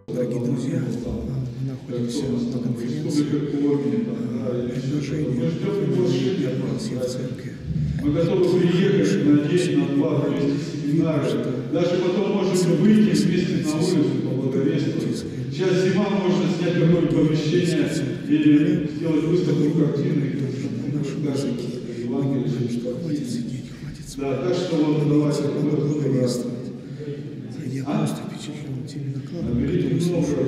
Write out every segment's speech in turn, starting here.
Дорогие друзья, мы находимся на конференции «Предложение в церкви». Мы готовы приехать на день, на два, провести семинары. Даже потом можем выйти вместе на улицу поблаговествовать. Сейчас зима, можно снять какое-нибудь помещение или сделать выставку картины. Да, так что вот давайте благовествовать. Я просто впечатлен теми докладами, которые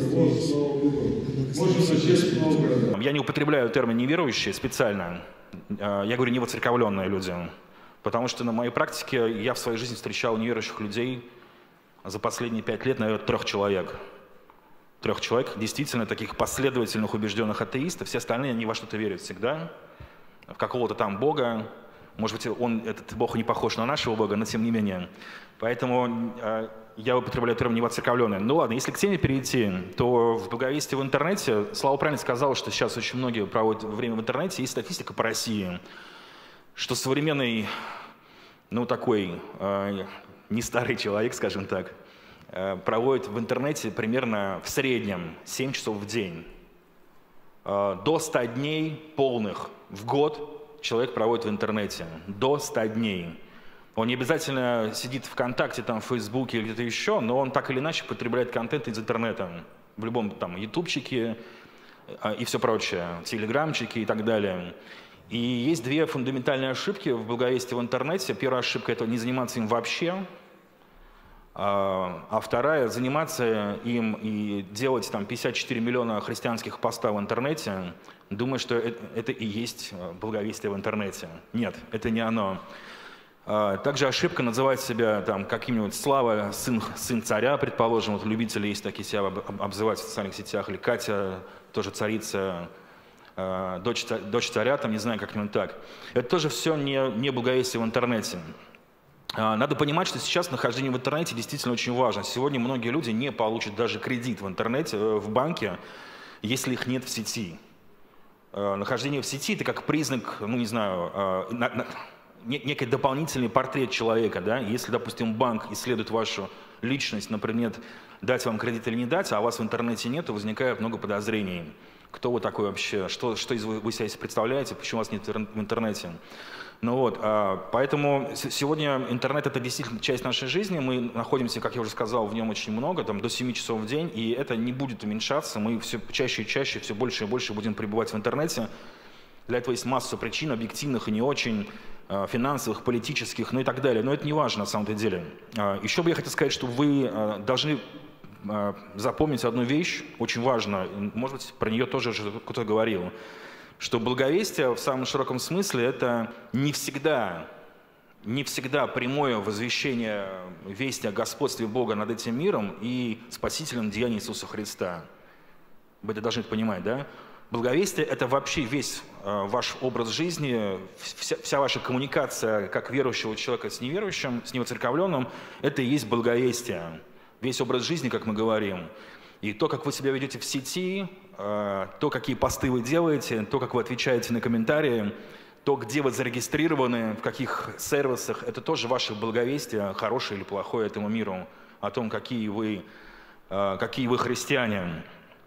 слушаю. Я не употребляю термин «неверующие» специально. Я говорю «невоцерковленные люди». Потому что на моей практике я в своей жизни встречал неверующих людей за последние 5 лет, наверное, 3 человек. 3 человек, действительно таких последовательных, убежденных атеистов. Все остальные, они во что-то верят всегда. В какого-то там Бога. Может быть, этот Бог не похож на нашего Бога, но тем не менее. Поэтому я употребляю термин «невоцерковленные». Ну ладно, если к теме перейти, то в благовестии в интернете, Слава правильно сказал, что сейчас очень многие проводят время в интернете. Есть статистика по России, что современный, ну такой, не старый человек, скажем так, проводит в интернете примерно в среднем 7 часов в день. До 100 дней полных в год человек проводит в интернете. До 100 дней. Он не обязательно сидит ВКонтакте, там, в Фейсбуке или где-то еще, но он так или иначе потребляет контент из интернета. В любом там ютубчике и все прочее, телеграмчики и так далее. И есть 2 фундаментальные ошибки в благовестии в интернете. Первая ошибка – это не заниматься им вообще. А вторая – заниматься им и делать там 54 миллиона христианских постов в интернете, думая, что это и есть благовестие в интернете. Нет, это не оно. Также ошибка называть себя там каким-нибудь Слава, сын царя, предположим. Вот любители есть такие себя обзывать в социальных сетях. Или Катя, тоже царица, дочь царя, там не знаю, как-нибудь так. Это тоже все не благовестие в интернете. Надо понимать, что сейчас нахождение в интернете действительно очень важно. Сегодня многие люди не получат даже кредит в интернете, в банке, если их нет в сети. Нахождение в сети – это как признак, ну не знаю, некий дополнительный портрет человека. Да? Если, допустим, банк исследует вашу личность на предмет дать вам кредит или не дать, а у вас в интернете нет, то возникает много подозрений. Кто вы такой вообще? Что вы себя представляете? Почему вас нет в интернете? Ну вот, поэтому сегодня интернет – это действительно часть нашей жизни. Мы находимся, как я уже сказал, в нем очень много, там, до 7 часов в день, и это не будет уменьшаться. Мы все чаще и чаще, все больше и больше будем пребывать в интернете. Для этого есть масса причин, объективных и не очень, финансовых, политических, ну и так далее. Но это не важно на самом деле. Еще бы я хотел сказать, что вы должны запомнить одну вещь, очень важно, может быть, про нее тоже кто-то говорил, что благовестие в самом широком смысле это не всегда прямое возвещение вести о господстве Бога над этим миром и спасительном деянии Иисуса Христа. Вы это должны понимать, да? Благовестие – это вообще весь ваш образ жизни, вся ваша коммуникация как верующего человека с неверующим, с невоцерковленным – это и есть благовестие. Весь образ жизни, как мы говорим. И то, как вы себя ведете в сети, то, какие посты вы делаете, то, как вы отвечаете на комментарии, то, где вы зарегистрированы, в каких сервисах, это тоже ваше благовестие, хорошее или плохое этому миру, о том, какие вы христиане.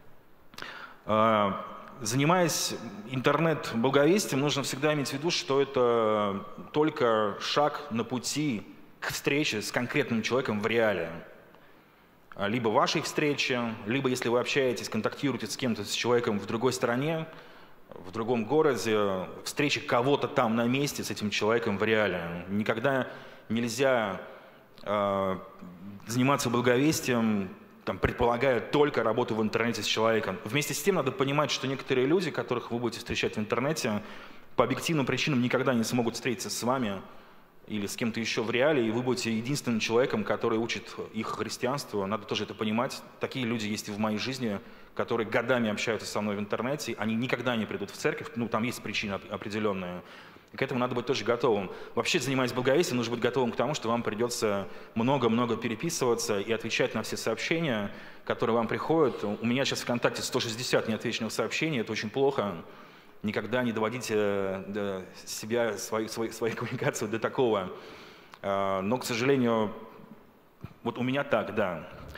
Занимаясь интернет-благовестием, нужно всегда иметь в виду, что это только шаг на пути к встрече с конкретным человеком в реале. Либо вашей встречи, либо если вы общаетесь, контактируете с кем-то, с человеком в другой стране, в другом городе, встреча кого-то там на месте с этим человеком в реале. Никогда нельзя заниматься благовестием, там, предполагая только работу в интернете с человеком. Вместе с тем надо понимать, что некоторые люди, которых вы будете встречать в интернете, по объективным причинам никогда не смогут встретиться с вами или с кем-то еще в реале, и вы будете единственным человеком, который учит их христианству. Надо тоже это понимать. Такие люди есть и в моей жизни, которые годами общаются со мной в интернете, они никогда не придут в церковь, ну, там есть причины определенные. И к этому надо быть тоже готовым. Вообще, занимаясь благовестием, нужно быть готовым к тому, что вам придется много-много переписываться и отвечать на все сообщения, которые вам приходят. У меня сейчас в ВКонтакте 160 неотвеченных сообщений, это очень плохо. Никогда не доводите себя, свою коммуникацию до такого. Но, к сожалению, вот у меня так, да.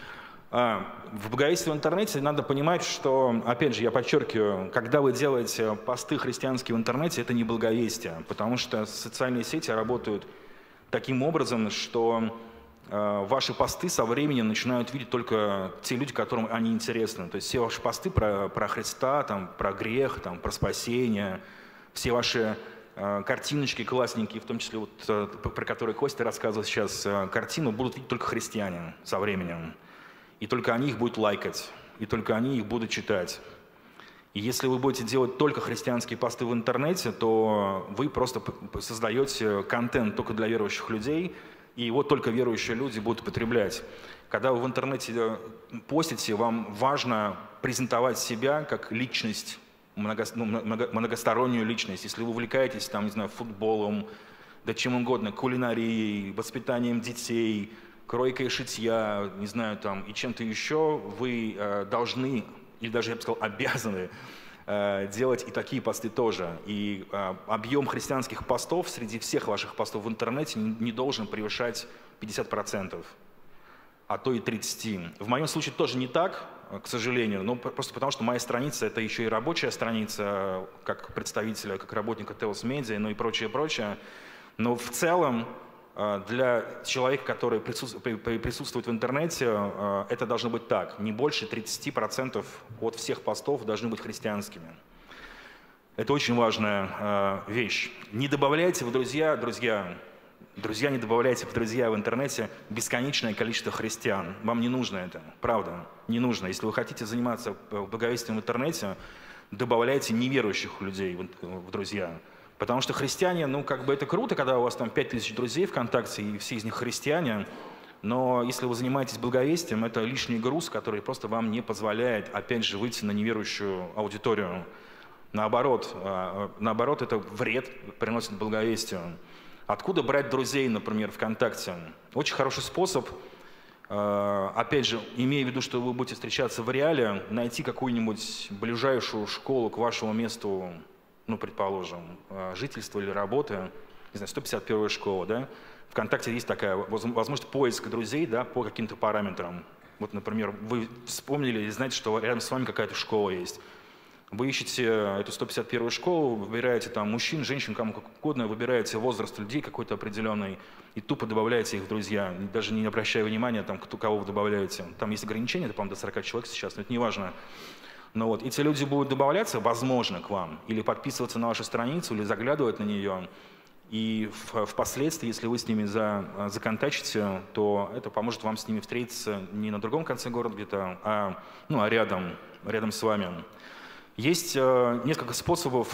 В благовестии в интернете надо понимать, что, опять же, я подчеркиваю, когда вы делаете посты христианские в интернете, это не благовестие, потому что социальные сети работают таким образом, что ваши посты со временем начинают видеть только те люди, которым они интересны. То есть все ваши посты про Христа, там, про грех, там, про спасение, все ваши картиночки классненькие, в том числе вот, про которые Костя рассказывал сейчас, картину, будут видеть только христиане со временем. И только они их будут лайкать, и только они их будут читать. И если вы будете делать только христианские посты в интернете, то вы просто создаете контент только для верующих людей, и его только верующие люди будут потреблять. Когда вы в интернете постите, вам важно презентовать себя как личность, многостороннюю личность. Если вы увлекаетесь, там, не знаю, футболом, да чем угодно, кулинарией, воспитанием детей, кройкой шитья, не знаю, там, и чем-то еще, вы должны, или даже, я бы сказал, обязаны делать и такие посты тоже. И объем христианских постов среди всех ваших постов в интернете не должен превышать 50%, а то и 30%. В моем случае тоже не так, к сожалению, но просто потому, что моя страница — это еще и рабочая страница, как представителя, как работника Telos Media, ну и прочее, прочее. Но в целом для человека, который присутствует в интернете, это должно быть так. Не больше 30% от всех постов должны быть христианскими. Это очень важная вещь. Не добавляйте в друзья, не добавляйте в друзья в интернете бесконечное количество христиан. Вам не нужно это, правда, не нужно. Если вы хотите заниматься благовестием в интернете, добавляйте неверующих людей в друзья. Потому что христиане, ну, как бы это круто, когда у вас там 5000 друзей ВКонтакте, и все из них христиане, но если вы занимаетесь благовестием, это лишний груз, который просто вам не позволяет, опять же, выйти на неверующую аудиторию. Наоборот, это вред приносит благовестию. Откуда брать друзей, например, ВКонтакте? Очень хороший способ, опять же, имея в виду, что вы будете встречаться в реале, найти какую-нибудь ближайшую школу к вашему месту, ну, предположим, жительства или работы, не знаю, 151-я школа, да? ВКонтакте есть такая возможность поиска друзей, да, по каким-то параметрам. Вот, например, вы вспомнили или знаете, что рядом с вами какая-то школа есть. Вы ищете эту 151-ю школу, выбираете там мужчин, женщин, кому как угодно, выбираете возраст людей какой-то определенный и тупо добавляете их в друзья, даже не обращая внимания, там, кого вы добавляете. Там есть ограничения, это, по-моему, до 40 человек сейчас, но это не важно. Но вот эти люди будут добавляться, возможно, к вам, или подписываться на вашу страницу, или заглядывать на нее. И впоследствии, если вы с ними законтачите, то это поможет вам с ними встретиться не на другом конце города где-то, а рядом с вами. Есть несколько способов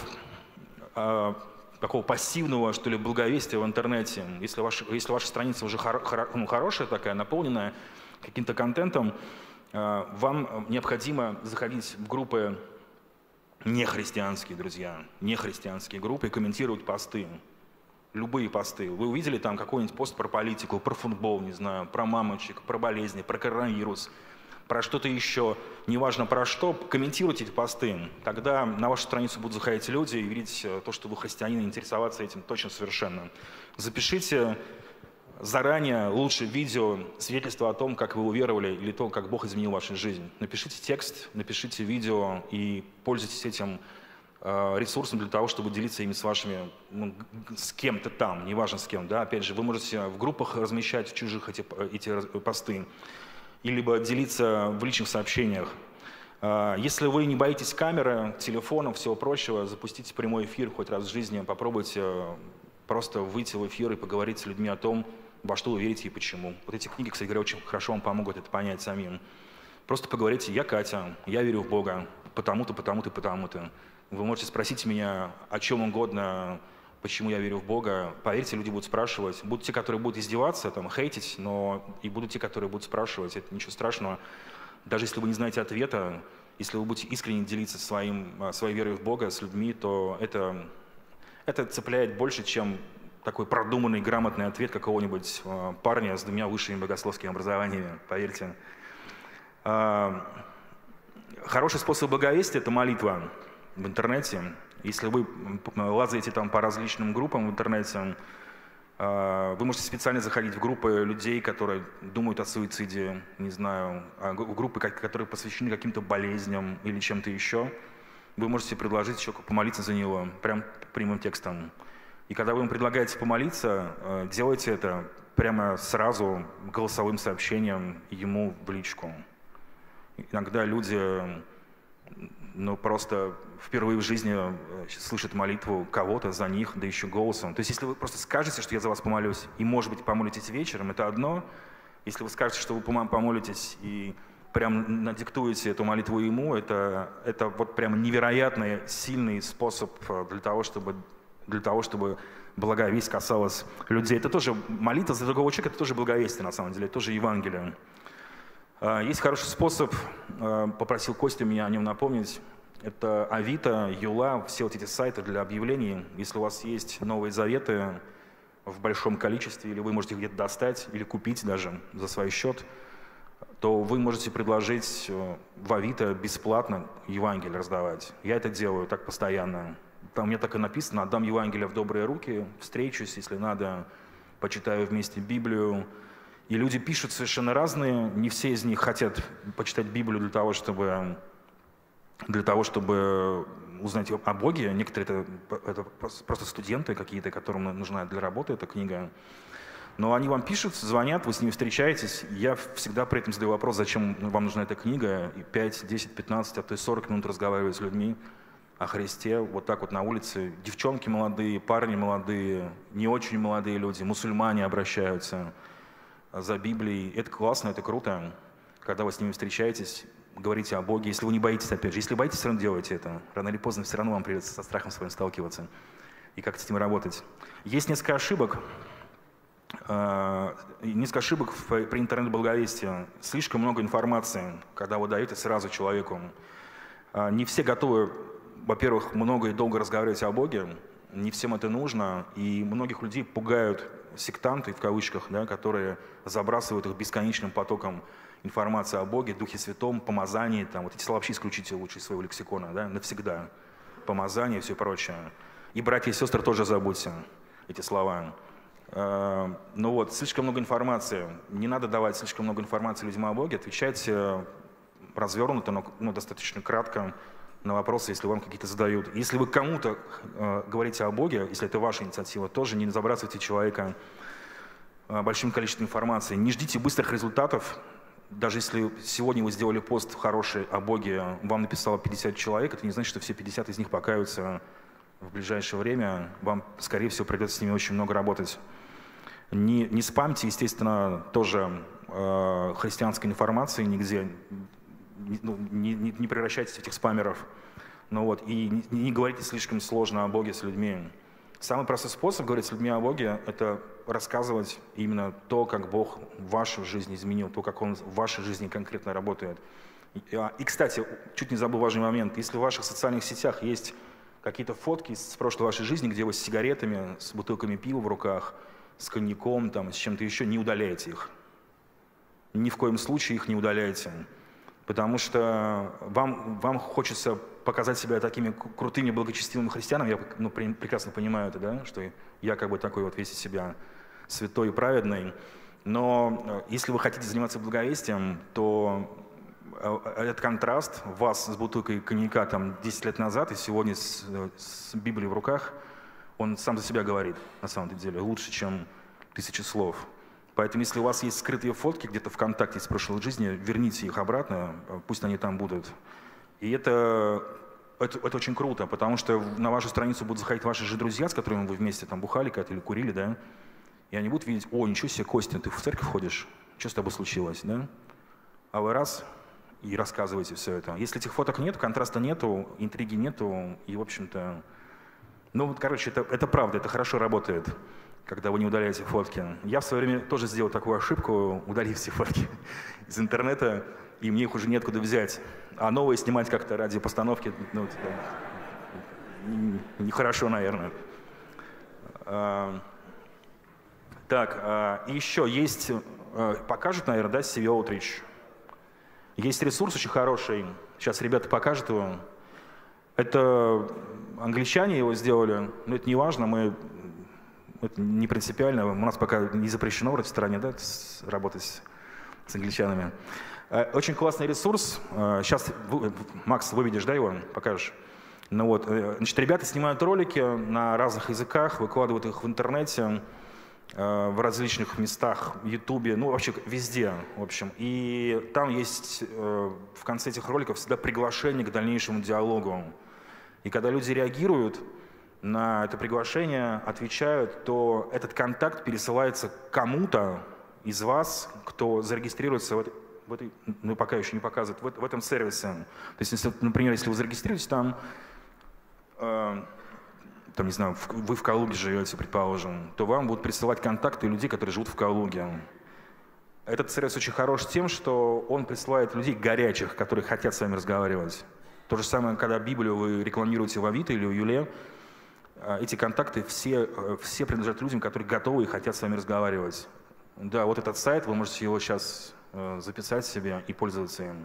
такого пассивного, что ли, благовестия в интернете. Если ваша страница уже хорошая такая, наполненная каким-то контентом, вам необходимо заходить в группы нехристианские, друзья, нехристианские группы и комментировать посты. Любые посты. Вы увидели там какой-нибудь пост про политику, про футбол, не знаю, про мамочек, про болезни, про коронавирус, про что-то еще, неважно про что, комментируйте эти посты. Тогда на вашу страницу будут заходить люди и видеть то, что вы христианин, интересоваться этим точно совершенно. Запишите заранее лучше видео, свидетельство о том, как вы уверовали, или то, как Бог изменил вашу жизнь. Напишите текст, напишите видео и пользуйтесь этим ресурсом для того, чтобы делиться ими с вашими, с кем-то там, неважно с кем. Да? Опять же, вы можете в группах размещать в чужих эти посты, либо делиться в личных сообщениях. Если вы не боитесь камеры, телефона, всего прочего, запустите прямой эфир хоть раз в жизни, попробуйте просто выйти в эфир и поговорить с людьми о том, во что вы верите и почему. Вот эти книги, кстати говоря, очень хорошо вам помогут это понять самим. Просто поговорите: я Катя, я верю в Бога, потому-то, потому-то, потому-то. Вы можете спросить меня о чем угодно, почему я верю в Бога. Поверьте, люди будут спрашивать. Будут те, которые будут издеваться, там, хейтить, но и будут те, которые будут спрашивать. Это ничего страшного. Даже если вы не знаете ответа, если вы будете искренне делиться своей верой в Бога с людьми, то это цепляет больше, чем такой продуманный, грамотный ответ какого-нибудь парня с 2 высшими богословскими образованиями, поверьте. Хороший способ благовестия — это молитва в интернете. Если вы лазаете там по различным группам в интернете, Вы можете специально заходить в группы людей, которые думают о суициде, не знаю, группы, которые посвящены каким-то болезням или чем-то еще. Вы можете предложить человеку помолиться за него, прям прямым текстом. И когда вы ему предлагаете помолиться, делайте это прямо сразу голосовым сообщением ему в личку. Иногда люди просто впервые в жизни слышат молитву кого-то за них, да еще голосом. То есть если вы просто скажете, что я за вас помолюсь, и, может быть, помолитесь вечером, это одно. Если вы скажете, что вы помолитесь и прям надиктуете эту молитву ему, это вот прям невероятно сильный способ для того, чтобы благовесть касалась людей. Это тоже молитва за другого человека, это тоже благовестие, на самом деле, это тоже Евангелие. Есть хороший способ, попросил Костя меня о нем напомнить, это Авито, Юла, все вот эти сайты для объявлений. Если у вас есть Новые Заветы в большом количестве, или вы можете где-то достать, или купить даже за свой счет, то вы можете предложить в Авито бесплатно Евангелие раздавать. Я это делаю так постоянно. Там у меня так и написано: отдам Евангелие в добрые руки, встречусь, если надо, почитаю вместе Библию. И люди пишут совершенно разные, не все из них хотят почитать Библию для того, чтобы узнать о Боге. Некоторые это просто студенты какие-то, которым нужна для работы эта книга. Но они вам пишут, звонят, вы с ними встречаетесь. Я всегда при этом задаю вопрос, зачем вам нужна эта книга. И 5, 10, 15, а то и 40 минут разговариваю с людьми о Христе. Вот так вот на улице. Девчонки молодые, парни молодые, не очень молодые люди, мусульмане обращаются за Библией. Это классно, это круто, когда вы с ними встречаетесь, говорите о Боге. Если вы не боитесь, опять же, если боитесь, все равно делайте это. Рано или поздно все равно вам придется со страхом своим сталкиваться и как-то с ним работать. Есть несколько ошибок при интернет-благовестии. Слишком много информации, когда вы даете сразу человеку. Не все готовы, во-первых, много и долго разговаривать о Боге, не всем это нужно, и многих людей пугают сектанты, в кавычках, да, которые забрасывают их бесконечным потоком информации о Боге, Духе Святом, помазании, там, вот эти слова вообще исключите лучше из своего лексикона, да, навсегда. Помазание и все прочее. И братья и сестры тоже забудьте эти слова. Ну вот, слишком много информации. Не надо давать слишком много информации людям о Боге. Отвечайте развернуто, но достаточно кратко на вопросы, если вам какие-то задают. Если вы кому-то говорите о Боге, если это ваша инициатива, тоже не забрасывайте человека большим количеством информации. Не ждите быстрых результатов. Даже если сегодня вы сделали пост хороший о Боге, вам написало 50 человек, это не значит, что все 50 из них покаются в ближайшее время. Вам, скорее всего, придется с ними очень много работать. Не спамьте, естественно, тоже христианской информации нигде. Не превращайтесь в этих спамеров. Ну вот, и не говорите слишком сложно о Боге с людьми. Самый простой способ говорить с людьми о Боге – это рассказывать именно то, как Бог вашу жизнь изменил, то, как Он в вашей жизни конкретно работает. И, кстати, чуть не забыл важный момент. Если в ваших социальных сетях есть какие-то фотки с прошлой вашей жизни, где вы с сигаретами, с бутылками пива в руках, с коньяком, там, с чем-то еще, не удаляйте их. Ни в коем случае их не удаляйте. Потому что вам хочется показать себя такими крутыми, благочестивыми христианами. Я прекрасно понимаю это, да, что я как бы такой вот весь из себя святой и праведный. Но если вы хотите заниматься благовестием, то этот контраст вас с бутылкой коньяка там 10 лет назад и сегодня с Библией в руках, он сам за себя говорит, на самом деле, лучше, чем 1000 слов. Поэтому, если у вас есть скрытые фотки где-то ВКонтакте с прошлой жизни, верните их обратно, пусть они там будут. И это очень круто, потому что на вашу страницу будут заходить ваши же друзья, с которыми вы вместе там бухали как-то или курили, да, и они будут видеть: о, ничего себе, Костя, ты в церковь ходишь? Что с тобой случилось, да? А вы раз и рассказываете все это. Если этих фоток нет, контраста нету, интриги нету, и, в общем-то, ну, вот, короче, это правда, это хорошо работает, когда вы не удаляете фотки. Я в свое время тоже сделал такую ошибку, удалив все фотки из интернета, и мне их уже неоткуда взять. А новые снимать как-то ради постановки, ну, нехорошо, наверное. Так, и еще есть, покажут, наверное, да, CV Outreach. Есть ресурс очень хороший, сейчас ребята покажут его. Это англичане его сделали, но это не важно, мы это не принципиально. У нас пока не запрещено в стране, да, работать с англичанами. Очень классный ресурс. Сейчас, Макс, выведешь, да, его, покажешь? Ну вот, значит, ребята снимают ролики на разных языках, выкладывают их в интернете, в различных местах, в Ютубе, ну вообще везде, в общем. И там есть в конце этих роликов всегда приглашение к дальнейшему диалогу. И когда люди реагируют на это приглашение, отвечают, то этот контакт пересылается кому-то из вас, кто зарегистрируется в этой, ну пока еще не показывает, в этом сервисе. То есть, если, например, если вы зарегистрируетесь там, не знаю, вы в Калуге живете, предположим, то вам будут присылать контакты людей, которые живут в Калуге. Этот сервис очень хорош тем, что он присылает людей горячих, которые хотят с вами разговаривать. То же самое, когда Библию вы рекламируете в Авито или в Юле, эти контакты все принадлежат людям, которые готовы и хотят с вами разговаривать. Да, вот этот сайт, вы можете его сейчас записать себе и пользоваться им.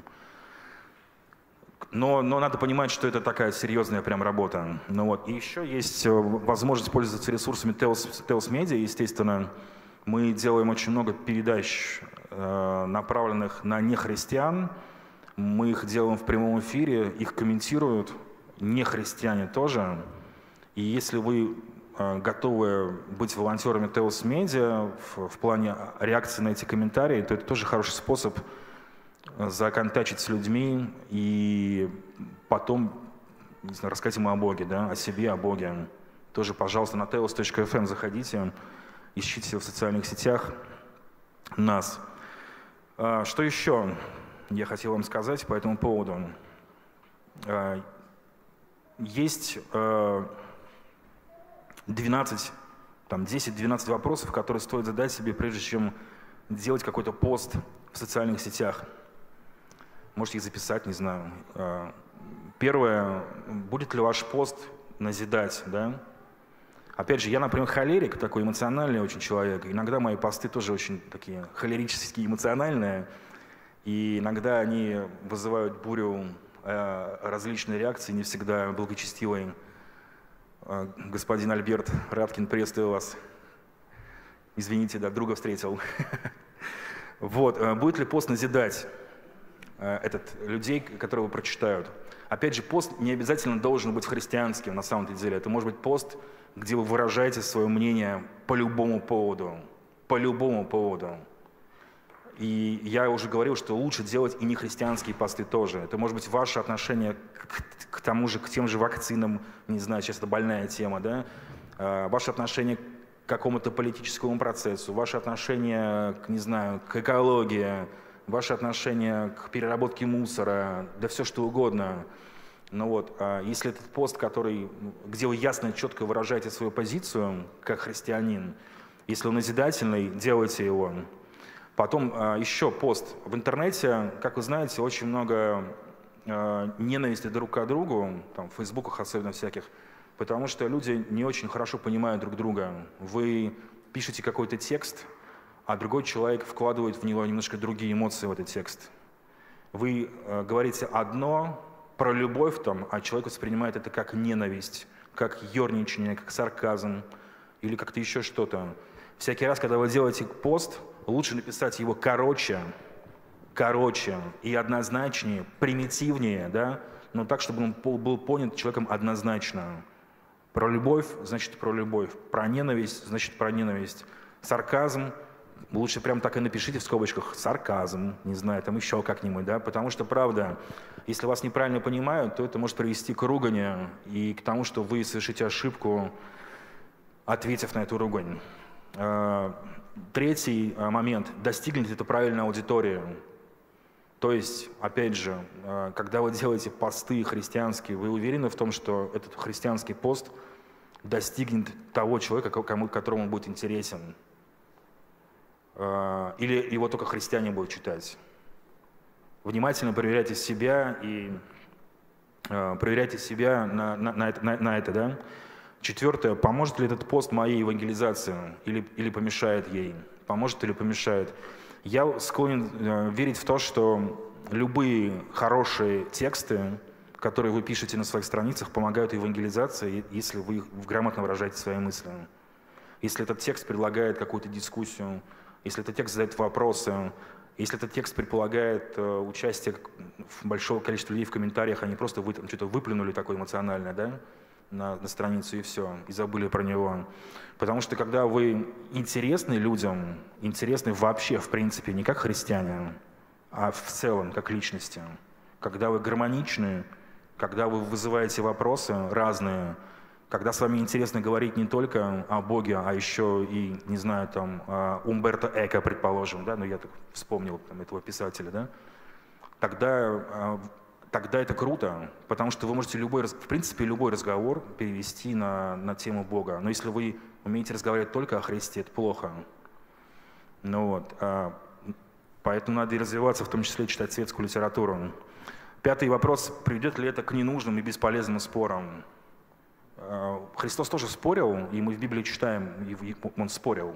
Но надо понимать, что это такая серьезная прям работа. Ну вот. И еще есть возможность пользоваться ресурсами Telos Media, естественно. Мы делаем очень много передач, направленных на нехристиан. Мы их делаем в прямом эфире, их комментируют нехристиане тоже. И если вы готовы быть волонтерами Telos Media в плане реакции на эти комментарии, то это тоже хороший способ законтачить с людьми и потом, не знаю, рассказать им о Боге, да, о себе, о Боге. Тоже, пожалуйста, на telos.fm заходите, ищите в социальных сетях нас. Что еще я хотел вам сказать по этому поводу? Есть 10-12 вопросов, которые стоит задать себе, прежде чем делать какой-то пост в социальных сетях. Можете их записать, не знаю. Первое, будет ли ваш пост назидать, да? Опять же, я, например, холерик, такой эмоциональный очень человек. Иногда мои посты тоже очень такие холерические, эмоциональные. И иногда они вызывают бурю различной реакции, не всегда благочестивой. Господин Альберт Радкин, приветствую вас. Извините, да, друга встретил. Вот, будет ли пост назидать людей, которые его прочитают? Опять же, пост не обязательно должен быть христианским на самом деле. Это может быть пост, где вы выражаете свое мнение по любому поводу. По любому поводу. И я уже говорил, что лучше делать и нехристианские посты тоже. Это может быть ваше отношение к тем же вакцинам, не знаю, сейчас это больная тема, да? Ваше отношение к какому-то политическому процессу, ваше отношение, не знаю, к экологии, ваше отношение к переработке мусора, да все что угодно. Но вот, если этот пост, где вы ясно и четко выражаете свою позицию как христианин, если он назидательный, делайте его. Потом еще пост в интернете, как вы знаете, очень много ненависти друг к другу, там, в фейсбуках особенно всяких, потому что люди не очень хорошо понимают друг друга. Вы пишете какой-то текст, а другой человек вкладывает в него немножко другие эмоции в этот текст. Вы говорите одно про любовь, а человек воспринимает это как ненависть, как ерничание, как сарказм или как-то еще что-то. Всякий раз, когда вы делаете пост, лучше написать его короче и однозначнее, примитивнее, да? Но так, чтобы он был понят человеком однозначно. Про любовь, значит про любовь. Про ненависть, значит про ненависть. Сарказм, лучше прям так и напишите в скобочках сарказм, не знаю, там еще как-нибудь, да? Потому что, правда, если вас неправильно понимают, то это может привести к ругани и к тому, что вы совершите ошибку, ответив на эту ругань. Третий момент. Достигнет это правильной аудитории. То есть, опять же, когда вы делаете посты христианские, вы уверены в том, что этот христианский пост достигнет того человека, которому он будет интересен? Или его только христиане будут читать? Внимательно проверяйте себя на это, да? Четвертое. Поможет ли этот пост моей евангелизации или помешает ей? Поможет или помешает? Я склонен верить в то, что любые хорошие тексты, которые вы пишете на своих страницах, помогают евангелизации, если вы грамотно выражаете свои мысли. если этот текст предлагает какую-то дискуссию, если этот текст задает вопросы, если этот текст предполагает участие большого количества людей в комментариях, они просто что-то выплюнули такое эмоциональное, да, на страницу и все, и забыли про него. Потому что когда вы интересны людям, интересны вообще, в принципе, не как христиане, а в целом, как личности, когда вы гармоничны, когда вы вызываете вопросы разные, когда с вами интересно говорить не только о Боге, а еще и, не знаю, там, Умберто Эко, предположим, да, ну я так вспомнил там, этого писателя, да, тогда это круто, потому что вы можете в принципе, любой разговор перевести на тему Бога. Но если вы умеете разговаривать только о Христе, это плохо. Ну вот, поэтому надо и развиваться, в том числе читать светскую литературу. Пятый вопрос: приведет ли это к ненужным и бесполезным спорам? Христос тоже спорил, и мы в Библии читаем, он спорил.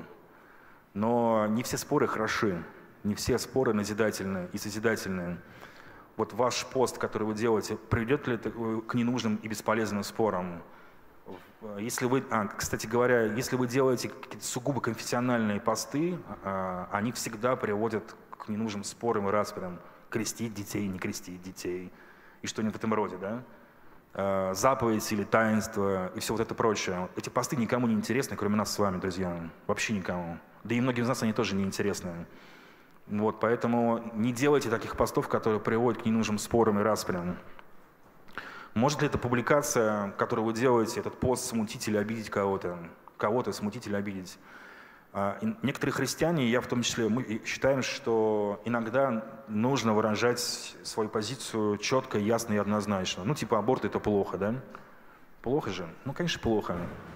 Но не все споры хороши, не все споры назидательные и созидательные. Вот ваш пост, который вы делаете, приведет ли это к ненужным и бесполезным спорам? Если вы, кстати говоря, если вы делаете какие-то сугубо конфессиональные посты, они всегда приводят к ненужным спорам и распрям. Крестить детей, не крестить детей и что-нибудь в этом роде, да? Заповедь или таинство и все вот это прочее. Эти посты никому не интересны, кроме нас с вами, друзья. Вообще никому. Да и многим из нас они тоже не интересны. Вот, поэтому не делайте таких постов, которые приводят к ненужным спорам и распрям. Может ли эта публикация, которую вы делаете, этот пост смутить или обидеть кого-то? Кого-то смутить или обидеть? Некоторые христиане, я в том числе, мы считаем, что иногда нужно выражать свою позицию четко, ясно и однозначно. Ну, типа, аборт — это плохо, да? Плохо же? Ну, конечно, плохо.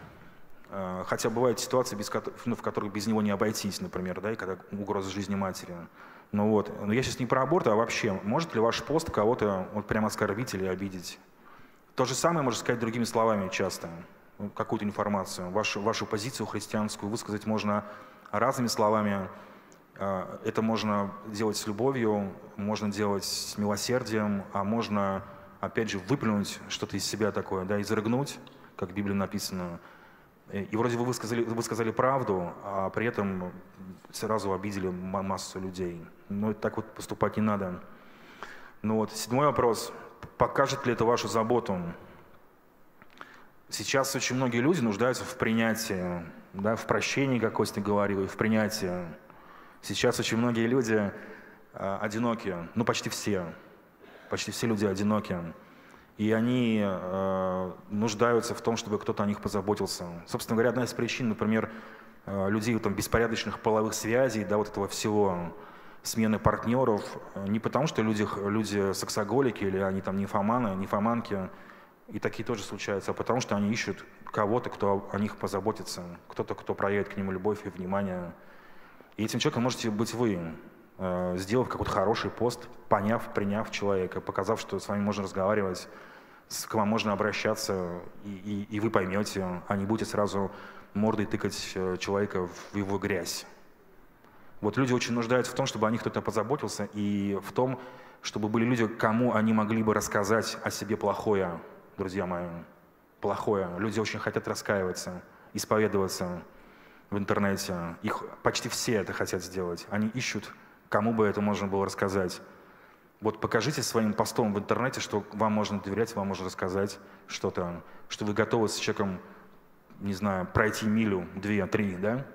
Хотя бывают ситуации, в которых без него не обойтись, например, да, и когда угроза жизни матери. Ну вот, но я сейчас не про аборт, а вообще, может ли ваш пост кого-то вот прямо оскорбить или обидеть? То же самое можно сказать другими словами часто. Какую-то информацию, вашу позицию христианскую высказать можно разными словами. Это можно делать с любовью, можно делать с милосердием, а можно, опять же, выплюнуть что-то из себя такое, да, изрыгнуть, как в Библии написано. И вроде вы высказали правду, а при этом сразу обидели массу людей. Но так вот поступать не надо. Ну вот, 7-й вопрос. Покажет ли это вашу заботу? Сейчас очень многие люди нуждаются в принятии, да, в прощении, как Костя говорил, и в принятии. Сейчас очень многие люди одиноки, ну почти все люди одиноки. И они нуждаются в том, чтобы кто-то о них позаботился. Собственно говоря, одна из причин, например, людей там, беспорядочных половых связей, да, вот этого всего, смены партнеров, не потому что люди сексоголики или они там нимфоманы, нимфоманки, и такие тоже случаются, а потому что они ищут кого-то, кто о них позаботится, кто-то, кто проявит к ним любовь и внимание. И этим человеком можете быть вы, сделав какой-то хороший пост, приняв человека, показав, что с вами можно разговаривать, к вам можно обращаться, и вы поймете, а не будете сразу мордой тыкать человека в его грязь. Вот люди очень нуждаются в том, чтобы о них кто-то позаботился, и в том, чтобы были люди, кому они могли бы рассказать о себе плохое, друзья мои, плохое. Люди очень хотят раскаиваться, исповедоваться в интернете. Их почти все это хотят сделать. Они ищут, кому бы это можно было рассказать. Вот покажите своим постом в интернете, что вам можно доверять, вам можно рассказать что-то, что вы готовы с человеком, не знаю, пройти милю, 2, 3, да?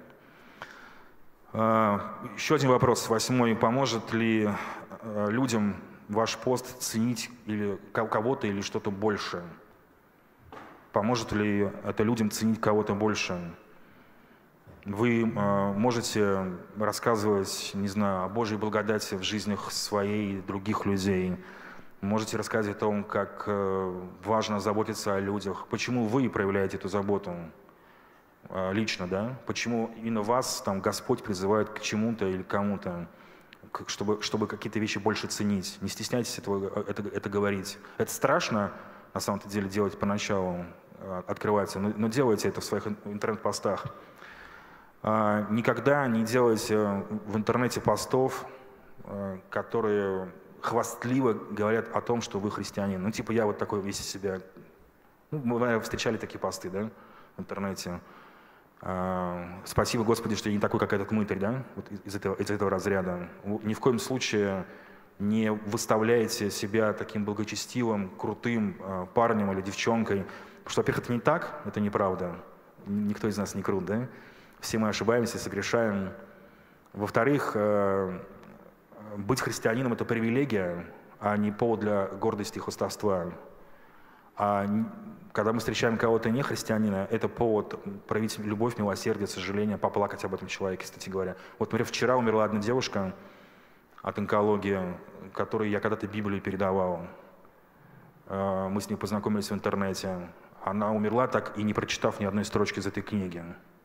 Еще один вопрос, 8-й. Поможет ли людям ваш пост ценить или кого-то или что-то больше? Поможет ли это людям ценить кого-то больше? Вы можете рассказывать, не знаю, о Божьей благодати в жизнях своей и других людей. Можете рассказывать о том, как важно заботиться о людях. Почему вы проявляете эту заботу лично, да? Почему именно вас там Господь призывает к чему-то или кому-то, чтобы какие-то вещи больше ценить. Не стесняйтесь это говорить. Это страшно, на самом-то деле, делать поначалу, открывается, но делайте это в своих интернет-постах. Никогда не делайте в интернете постов, которые хвастливо говорят о том, что вы христианин. Ну, типа, я вот такой весь из себя. Ну, мы встречали такие посты, да, в интернете. Спасибо, Господи, что я не такой, как этот мытарь, да, вот из этого разряда. Ни в коем случае не выставляйте себя таким благочестивым, крутым парнем или девчонкой. Потому что, во-первых, это не так, это неправда. Никто из нас не крут, да? Все мы ошибаемся, согрешаем. Во-вторых, быть христианином — это привилегия, а не повод для гордости и хвастовства. А когда мы встречаем кого-то не христианина, это повод проявить любовь, милосердие, сожаление, поплакать об этом человеке, кстати говоря. Вот, например, вчера умерла одна девушка от онкологии, которой я когда-то Библию передавал. Мы с ней познакомились в интернете. Она умерла так и не прочитав ни одной строчки из этой книги.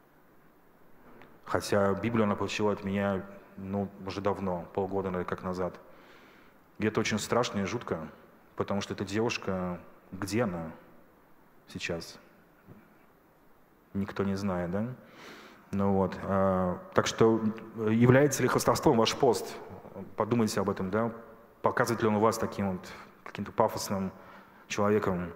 Хотя Библию она получила от меня, уже давно, полгода, наверное, как назад. И это очень страшно и жутко, потому что эта девушка, где она сейчас? Никто не знает, да? Так что является ли хвастовством ваш пост? Подумайте об этом, да? Показывает ли он вас таким вот каким-то пафосным человеком?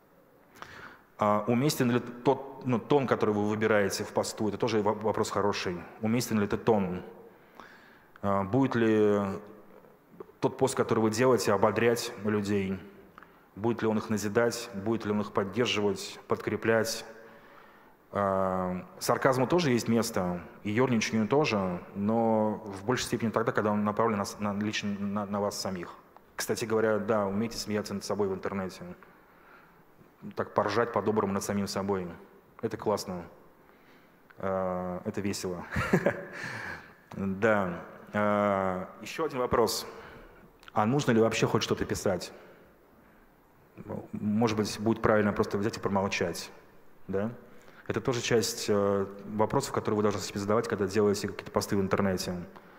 Уместен ли тот тон, который вы выбираете в посту? Это тоже вопрос хороший. Уместен ли этот тон? Будет ли тот пост, который вы делаете, ободрять людей? Будет ли он их назидать? Будет ли он их поддерживать, подкреплять? Сарказму тоже есть место, и ерничанию тоже, но в большей степени тогда, когда он направлен лично на вас самих. Кстати говоря, да, умейте смеяться над собой в интернете. Так поржать по-доброму над самим собой. Это классно. Это весело. Да. Еще один вопрос. А нужно ли вообще хоть что-то писать? Может быть, будет правильно просто взять и промолчать. Да? Это тоже часть вопросов, которые вы должны себе задавать, когда делаете какие-то посты в интернете.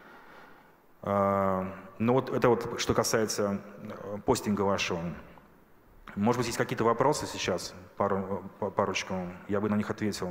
Но вот это вот что касается постинга вашего. Может быть, есть какие-то вопросы сейчас, парочку, я бы на них ответил.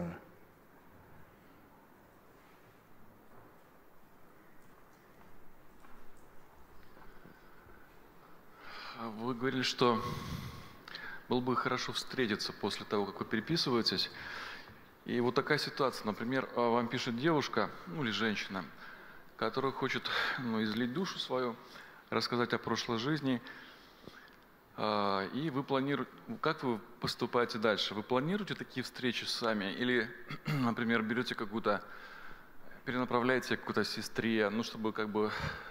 Вы говорили, что было бы хорошо встретиться после того, как вы переписываетесь. И вот такая ситуация, например, вам пишет девушка, или женщина, которая хочет излить душу свою, рассказать о прошлой жизни. И вы планируете, как вы поступаете дальше? Вы планируете такие встречи сами? Или, например, берете какую-то, перенаправляете какую-то сестре, чтобы как бы...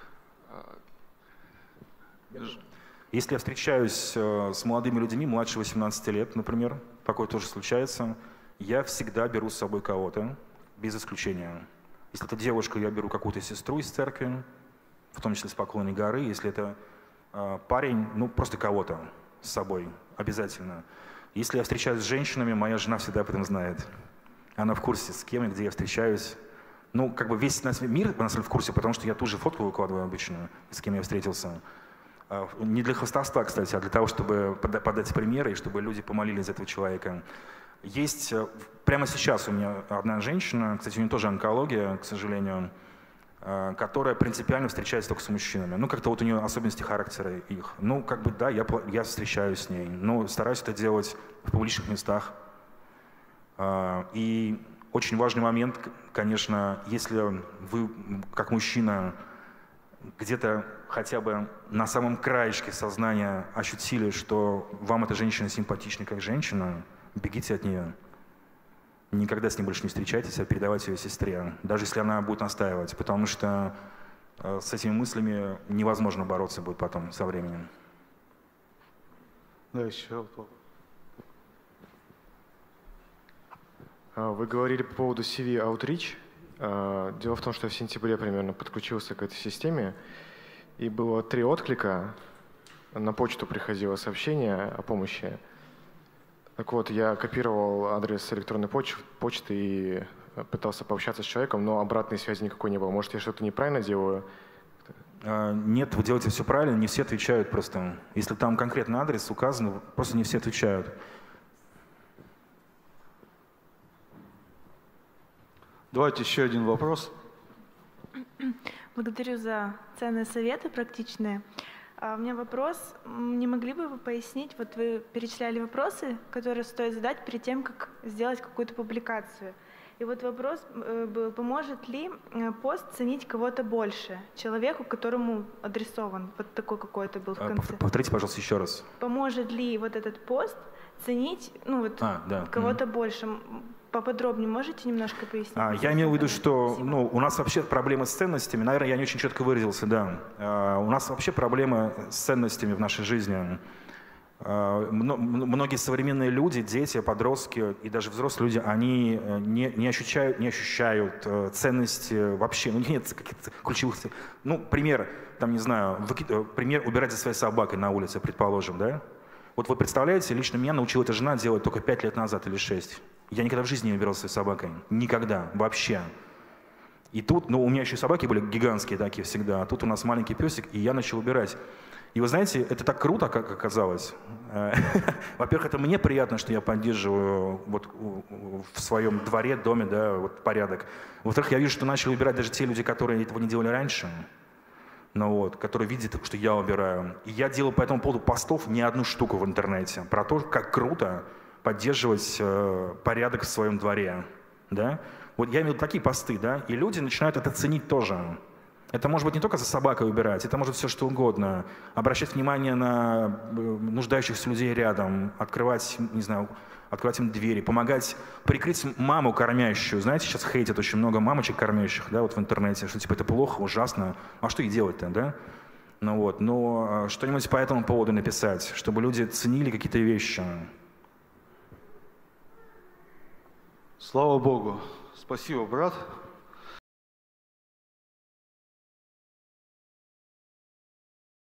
Если я встречаюсь с молодыми людьми, младше 18 лет, например, такое тоже случается, я всегда беру с собой кого-то, без исключения. Если это девушка, я беру какую-то сестру из церкви, в том числе с Поклонной горы. Если это парень, просто кого-то с собой, обязательно. Если я встречаюсь с женщинами, моя жена всегда об этом знает. Она в курсе, с кем и где я встречаюсь. Весь мир на самом деле в курсе, потому что я ту же фотку выкладываю обычно, с кем я встретился. Не для хвастовства, кстати, а для того, чтобы подать примеры, и чтобы люди помолились за этого человека. Есть прямо сейчас у меня одна женщина, кстати, у нее тоже онкология, к сожалению, которая принципиально встречается только с мужчинами. Как-то вот у нее особенности характера их. Да, я встречаюсь с ней, но стараюсь это делать в публичных местах. И очень важный момент, конечно, если вы, как мужчина, где-то хотя бы на самом краешке сознания ощутили, что вам эта женщина симпатична как женщина, бегите от нее. Никогда с ней больше не встречайтесь, а передавайте ее сестре, даже если она будет настаивать, потому что с этими мыслями невозможно бороться будет потом, со временем. Да, еще. Вы говорили по поводу CV Outreach. Дело в том, что я в сентябре примерно подключился к этой системе, и было 3 отклика. На почту приходило сообщение о помощи. Так вот, я копировал адрес электронной почты и пытался пообщаться с человеком, но обратной связи никакой не было. Может, я что-то неправильно делаю? Нет, вы делаете все правильно, не все отвечают просто. Если там конкретный адрес указан, просто не все отвечают. Давайте еще один вопрос. Благодарю за ценные советы практичные. У меня вопрос. Не могли бы вы пояснить, вот вы перечисляли вопросы, которые стоит задать перед тем, как сделать какую-то публикацию. И вот вопрос был, поможет ли пост ценить кого-то больше, человеку, которому адресован, вот такой какой-то был в конце. Повторите, пожалуйста, еще раз. Поможет ли вот этот пост ценить, ну вот, кого-то больше? Поподробнее можете немножко пояснить? Я имел в виду, что у нас вообще проблемы с ценностями, наверное, я не очень четко выразился, да. У нас вообще проблемы с ценностями в нашей жизни. Многие современные люди, дети, подростки и даже взрослые люди, они не ощущают ценности вообще. Нет каких-то ключевых. Пример, там, не знаю, пример убирать за своей собакой на улице, предположим, да? Вот вы представляете, лично меня научила эта жена делать только 5 лет назад или 6. Я никогда в жизни не убирал за своей собакой. Никогда, вообще. И тут, у меня еще собаки были гигантские такие всегда, а тут у нас маленький песик, и я начал убирать. И вы знаете, это так круто, как оказалось. Во-первых, это мне приятно, что я поддерживаю вот в своем дворе, доме, да, вот порядок. Во-вторых, я вижу, что начали убирать даже те люди, которые этого не делали раньше, которые видят, что я убираю. И я делаю по этому поводу постов не одну штуку в интернете про то, как круто поддерживать порядок в своем дворе. Да? Вот я имею в виду такие посты, да, и люди начинают это ценить тоже. Это может быть не только за собакой убирать, это может все что угодно. Обращать внимание на нуждающихся людей рядом, открывать им двери, помогать прикрыть маму кормящую. Знаете, сейчас хейтят очень много мамочек кормящих, да, вот в интернете, что типа это плохо, ужасно. А что и делать-то, да? Но что-нибудь по этому поводу написать, чтобы люди ценили какие-то вещи. Слава Богу. Спасибо, брат.